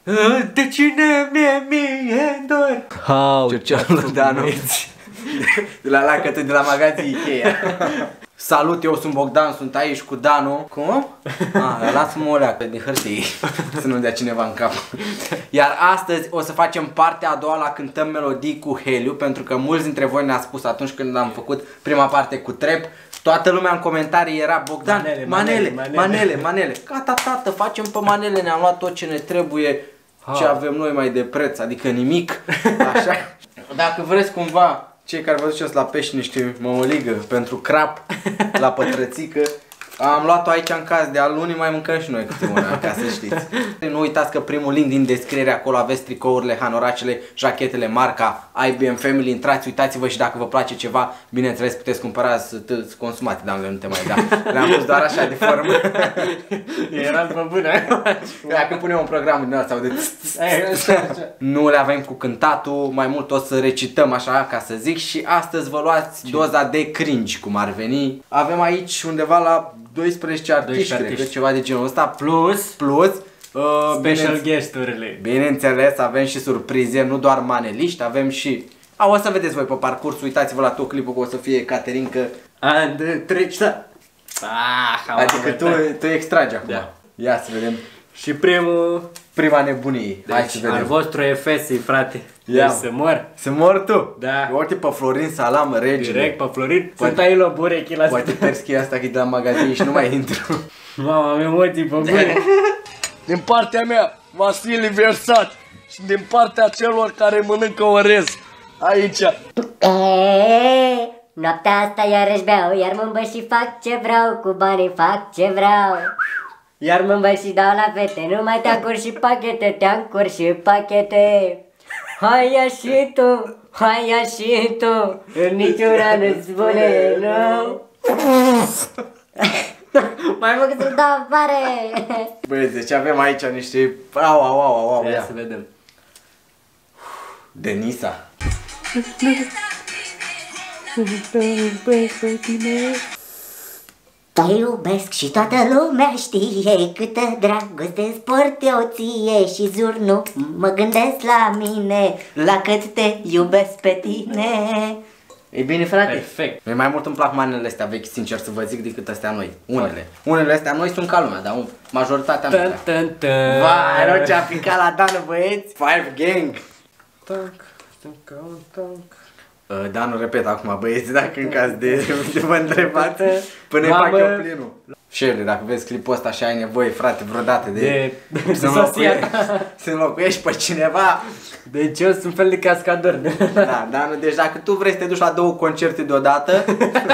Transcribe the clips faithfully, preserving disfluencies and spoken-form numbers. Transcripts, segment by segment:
De cine mie mie dor. Cercealul Danu. De la lacătă de la magazin Ikea. Salut, eu sunt Bogdan, sunt aici cu Danu. Cum? Ah, lasă-mă o leacă din hârtie să nu dea cineva în cap. Iar astăzi o să facem partea a doua la cântăm melodii cu Heliu, pentru că mulți dintre voi ne-a spus atunci când am făcut prima parte cu trap, toată lumea în comentarii era Bogdan, manele, manele, manele, manele, manele. Gata, tată, facem pe manele, ne-am luat tot ce ne trebuie, ha. Ce avem noi mai de preț, adică nimic. Așa. Dacă vreți cumva, cei care vă duceți la pești niște mămăligă pentru crap, la pătrățică, am luat-o aici în caz de al lunii, mai mâncăm și noi câte una, ca să știți. Nu uitați că primul link din descriere, acolo aveți tricourile, hanoracele, jachetele, marca I B M Family, intrați, uitați-vă și dacă vă place ceva, bineînțeles puteți cumpăra să consumați, dar nu te mai da. Le-am pus doar așa de formă. Eram pe bună. Dacă punem un program din ăsta, nu le avem cu cântatul, mai mult o să recităm așa, ca să zic, și astăzi vă luați doza de cringe, cum ar veni. Avem aici undeva la doisprezece artiști, cred că ceva de genul ăsta, plus, plus uh, special guest-urile. Bineînțeles, avem și surprize, nu doar maneliști, avem și... A, o să vedeți voi pe parcurs, uitați-vă la tot clipul, că o să fie Caterinca. And treci, da. Ah, adică tu, tu extragi acum. Da. Ia să vedem. Și primul... Prima nebunie. Deci, hai să vedem. al vostru E F S-i, frate. Ia. Deci să mor. Să mor tu? Da. Uite pe Florin Salam, regele. Direct pe Florin. Sunt aici la burechi la asta. Poate perschia asta că e de la magazin și nu mai intru. Mama, am emoții pe bune. Din partea mea, Vasile Versat. Și din partea celor care mănâncă orez. Aici. Eee, noaptea asta iarăși beau, iar mă îmbăt și fac ce vreau, cu banii fac ce vreau. Iar mă îmbăt și dau la fete, numai teancuri și pachete, teancuri și pachete. Hai ia și tu, hai ia și tu, în niciuna nu-ți spune nu. Mai mult să-mi dau afară. Băieți, deci avem aici niște... Au, au, au, au, au. Ia să vedem. Denisa. Te iubesc și toată lumea știe câtă dragoste sport eu ție și zur nu mă gândesc la mine, la cât te iubesc pe tine. E bine, frate? Perfect. Mie mai mult îmi plac manele astea vechi, sincer să vă zic, decât astea noi. Unele. Unele astea noi sunt ca lumea, dar majoritatea nu. Tân, tân, tân. Vai, rău ce a picat la Danu, băieți! Five Gang! Tank, tank, tank. Uh, Danu, repet acum, băieți, dacă în caz de, de vă întrebați, până îi fac eu plinul. Shirley, dacă vezi clipul ăsta și ai nevoie, frate, vreodată de, de să înlocuiești, să înlocuiești pe cineva. Deci eu sunt fel de cascador. Da, Danu, deci dacă tu vrei să te duci la două concerte deodată,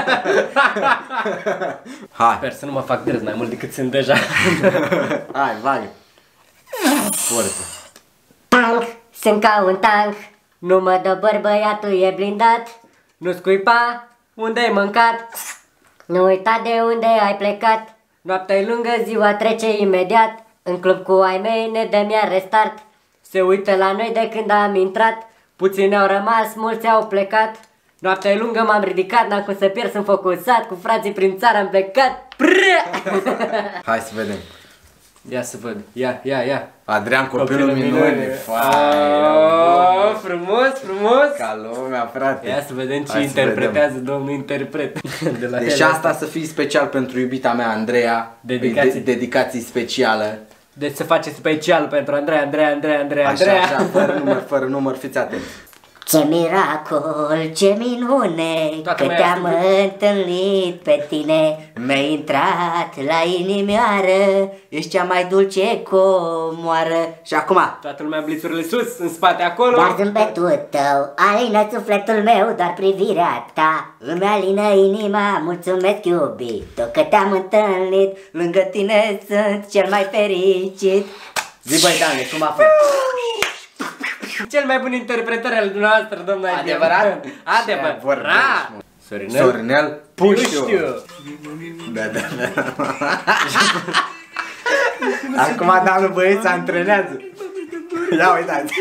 hai. Sper să nu mă fac drăz mai mult decât sunt deja. Hai, vai. Forță. Tank, sunt ca un tank, nu mă dobăr, băiatul e blindat. Nu scuipa, unde ai mâncat? Nu uita de unde ai plecat. Noaptea e lungă, Ziua trece imediat, în club cu ai mei ne dăm iar restart. se uită la noi de când am intrat. Puțini au rămas, mulți au plecat. Noaptea e lungă, m-am ridicat, n-am cum să pierd, sunt focusat. Cu frații prin țară am plecat. Hai să vedem. Ia să văd, ia, ia, ia. Adrian, copilul minune. Oh, frumos, frumos. Ca lumea, frate. Ia să vedem ce Hai interpretează domnul interpret. De la deci asta să fie special pentru iubita mea, Andreea. Dedicații. De dedicații specială. Deci se face special pentru Andreea, Andreea, Andreea, Andreea, Așa, Andreea. așa, fără număr, fără număr, fiți atenți. Ce miracol, ce minune, Toată că lumea te-am întâlnit pe tine. Mi-ai intrat la inimioară, ești cea mai dulce comoară. Și acum Toată lumea blițurile sus, în spate acolo. doar zâmbetul tău alină sufletul meu, doar privirea ta îmi alină inima. Mulțumesc, iubito, că te-am întâlnit, lângă tine sunt cel mai fericit. Zi, băi, Dane, cum a fost? Cel mai bun interpretare al dumneavoastră, domnul Adevărat? Adevărat. Sorinel? Sorinel Puștiu. Da, da, da. Acum, Danu, băieți, se antrenează. Ia uitați.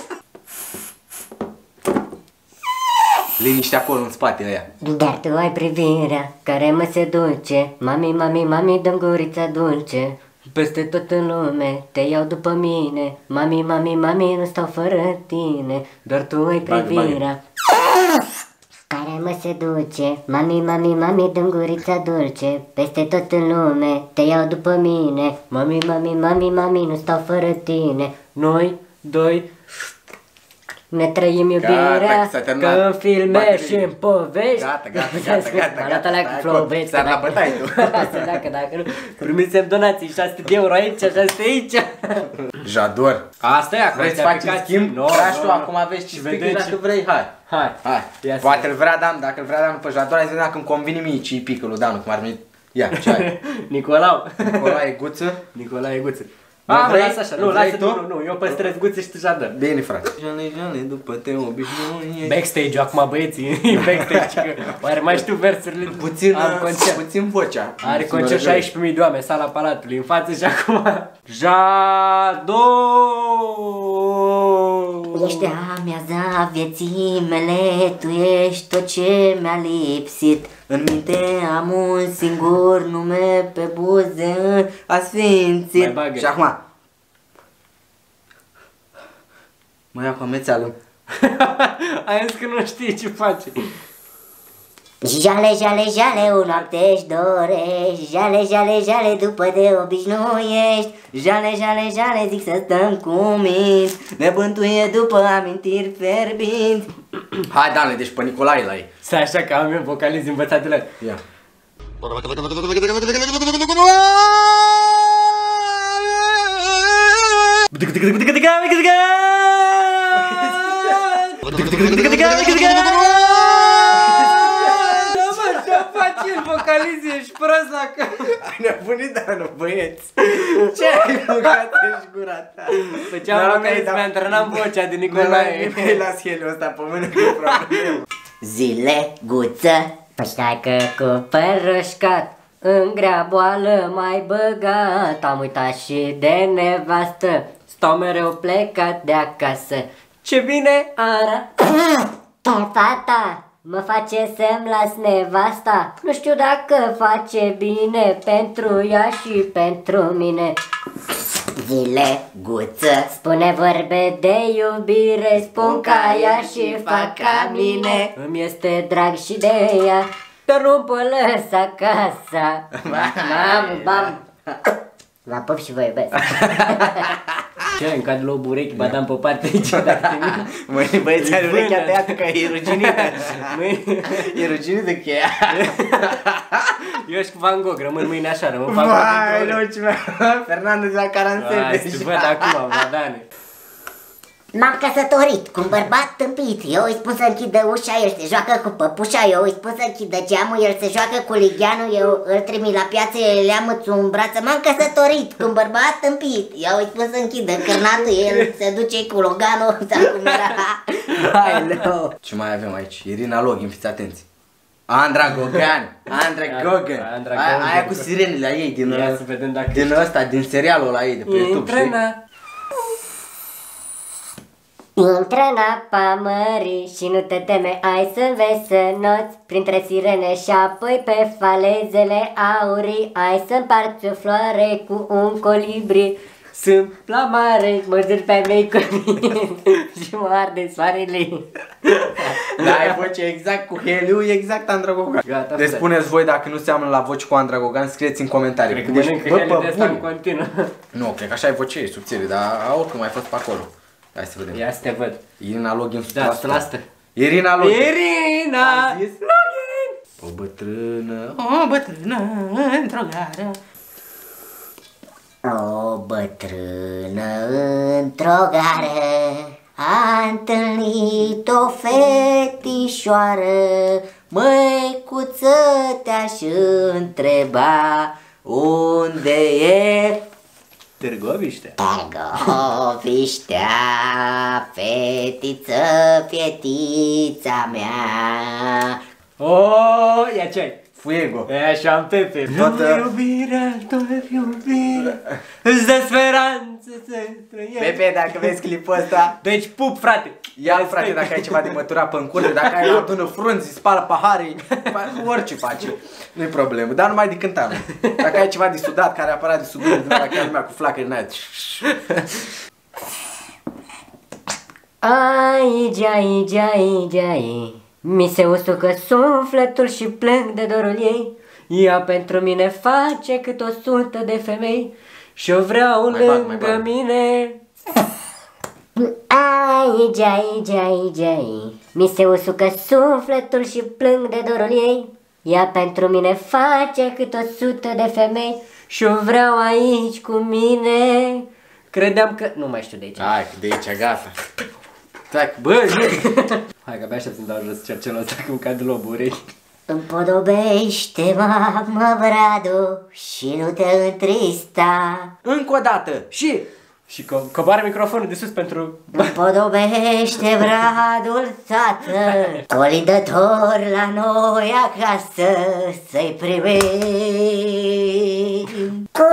Liniște acolo în spatele ea. Dar tu ai privirea care mă seduce. Mami, mami, mami, dă-mi gurița dulce. Peste tot în lume te iau după mine. Mami, mami, mami, nu stau fără tine. Doar tu ai privirea care mă seduce. Mami, mami, mami, dă-mi gurița dulce. Peste tot în lume te iau după mine. Mami, mami, mami, mami, nu stau fără tine. Noi doi ne trăim iubirea că în filme și în povești. Gata, gata, gata, gata, gata, gata, flow, băieți, ți-ar la bătaie tu. Dacă, dacă nu, primisem donații, șase sute de euro aici, șase sute aici. J'adore. Asta e, Vrei să faci schimb? No, Tragi no, tu, no. acum aveți și Vedem dacă ce- vrei, hai. Hai. Hai. Ia să Poate îl vrea Dan, dacă îl vrea Dan pe J'adore, hai să vedem dacă îmi convine mie ce-i pică lui Dan, cum ar veni. Ia, ce ai? Nicolau. Nicolae Guță. Nicolae Guță. Nu Ah, vrei? lasă așa, Nu nu, vrei lasă, tu? nu, nu, nu, eu păstrez Guță și tu J'adore. Bine, frate. Jale, jale, după te obișnuiești. Backstage acum, băieții, e backstage, că oare mai știu versurile? Puțin, Am concert. puțin vocea. Are concert șaisprezece mii de oameni, sala Palatului, în față și acum. J'adore. Ești amiaza vieții mele, tu ești tot ce mi-a lipsit. În minte am un singur nume pe buze asfințit. Mai bagă. Și acum. Mă ia cu amețeală. Ai zis că nu știi ce face. Jale, jale, jale, o noapte-și dorești. Jale, jale, jale, după de obișnuiești. Jale, jale, jale, zic să stăm cu minți. Ne bântuie după amintiri fierbinți. Hai, Dane, deci pe Nicolae la ei. Stai așa că am eu vocalizi învățat de la... Ia. Vocalizi, ești prost la că... Ai nebunit, Danu, băieți. Ce ai băgat ești gura ta? Făceam vocalizi, mi-a antrenat vocea de Nicolae. Nu las helul ăsta pe mână că e problemă. Zile, guță, pășteacă cu păr roșcat. În grea boală mai băgat. Am uitat și de nevastă. Stau mereu plecat de acasă. Ce bine arată. Fata mă face să-mi las nevasta. Nu știu dacă face bine pentru ea și pentru mine. Zile, guță, spune vorbe de iubire. Spun ca ea și fac ca mine. Îmi este drag și de ea, dar nu pot lăsa acasă. Mamă, bam. La pop și vă iubesc. Ce, în cadrul lob urechi, badam pe parte aici, dacă te mine. Măi, băieți, are urechea tăiată că e ruginită. Mâine... E ruginită că e. Eu și cu Van Gogh, rămân mâine așa, rămân Van Gogh. Vai, luci mea. Fernando de la Caransel. Hai, să te văd acum, Vladane. M-am căsătorit cu un bărbat tâmpit. Eu îi spun să închidă ușa, el se joacă cu păpușa. Eu îi spun să închidă geamul, el se joacă cu ligheanul. Eu îl trimit la piață, el le amuțu în brață. M-am căsătorit cu un bărbat tâmpit. Eu îi spun să închidă cârnatul, el se duce cu loganul. Sau cum era. Hai, no. Ce mai avem aici? Irina Login, fiți atenți. Andra Gogan. Andra Gogan. Andra Aia, Gogan. aia cu sirenele la ei din, Ia să vedem dacă din ăsta, din serialul la ei de pe YouTube, știi? Intră-na. Intră în apa mării și nu te teme, ai să înveți să noți printre sirene și apoi pe falezele aurii. Ai să împarți o floare cu un colibri. Sunt la mare, mă zic pe mei cu mine Și mă arde soarele. Da, ai voce exact cu Heliu, exact Andra Gogan. Gata, Deci frate. spuneți voi dacă nu seamănă la voce cu Andra Gogan, scrieți în comentarii. Cred că Deci, mănâncă bă, heli de pe asta în bune. continuu. Nu, cred că așa ai voce, e subțire, dar oricum ai fost pe acolo. Hai să vedem. Ia să te văd. Irina Login, Da, sută la sută. asta. Irina Login. Irina Am zis? Login. O bătrână, o bătrână într-o gară. O bătrână într-o gară a întâlnit o fetișoară. Măicuță, te-aș întreba unde e Târgoviște. Târgoviștea, fetiță, fetița mea. Oh, ia ce ai? Fuego. E așa am Pepe. Tot, Tot iubirea, tot iubirea. Îți dă speranță să trăiești. Pepe, dacă vezi clipul ăsta, Deci pup, frate. ia frate dacă ai ceva de mătura pe încurte, dacă ai adună frunzi, spală pahare, orice face. Nu-i problemă, dar numai de cântat. Dacă ai ceva de sudat, care aparat de sudat, nu la chiar lumea cu flacări în aia. Aici, aici, aici, aici. Mi se usucă sufletul și plâng de dorul ei. Ea pentru mine face cât o sută de femei și o vreau Mai bag, mai lângă bag. mine. Aici, aici, aici, aici. Mi se usucă sufletul și plâng de dorul ei. Ea pentru mine face cât o sută de femei Și o vreau aici cu mine. Credeam că... Nu mai știu de aici. Hai, de aici, gata. Tac, bă, Hai că abia aștept să-mi dau jos cercelul ăsta că îmi cad loburi. Împodobește-mă, mă, Bradu, și nu te întrista. încă o dată. Și Și co coboară microfonul de sus pentru... Împodobește Bradul, tată, colindător la noi acasă, să-i primim cu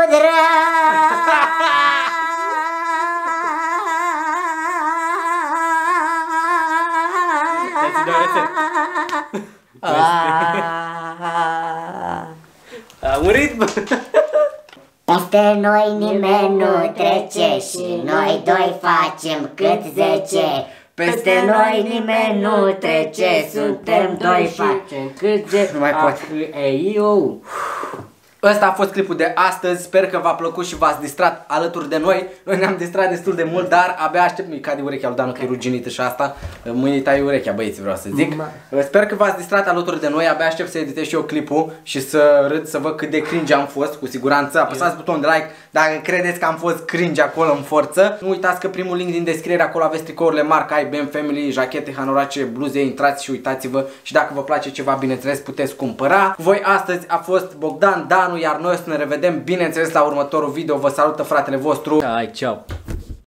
A murit, bă! Peste noi nimeni nu trece și noi doi facem cât zece. Peste noi nimeni nu trece, suntem doi facem cât zece. Nu mai pot. Ei, eu. ăsta a fost clipul de astăzi, sper că v-a plăcut și v-ați distrat alături de noi. Noi ne-am distrat destul de mult, dar abia aștept, mi cade urechea lui Danu că e ruginită și asta. Mâine tai urechea, băieți, vreau să zic. Sper că v-ați distrat alături de noi, abia aștept să editez și eu clipul și să râd, să văd cât de cringe am fost, cu siguranță. Apăsați butonul de like dacă credeți că am fost cringe acolo în forță. Nu uitați că primul link din descriere, acolo aveți tricourile marca I B M Family, jachete, hanorace, bluze, intrați și uitați-vă și dacă vă place ceva, bineînțeles, puteți cumpăra. Voi astăzi a fost Bogdan, Danu, iar noi o să ne revedem, bineînțeles, la următorul video. Vă salută fratele vostru. Hai, ceau!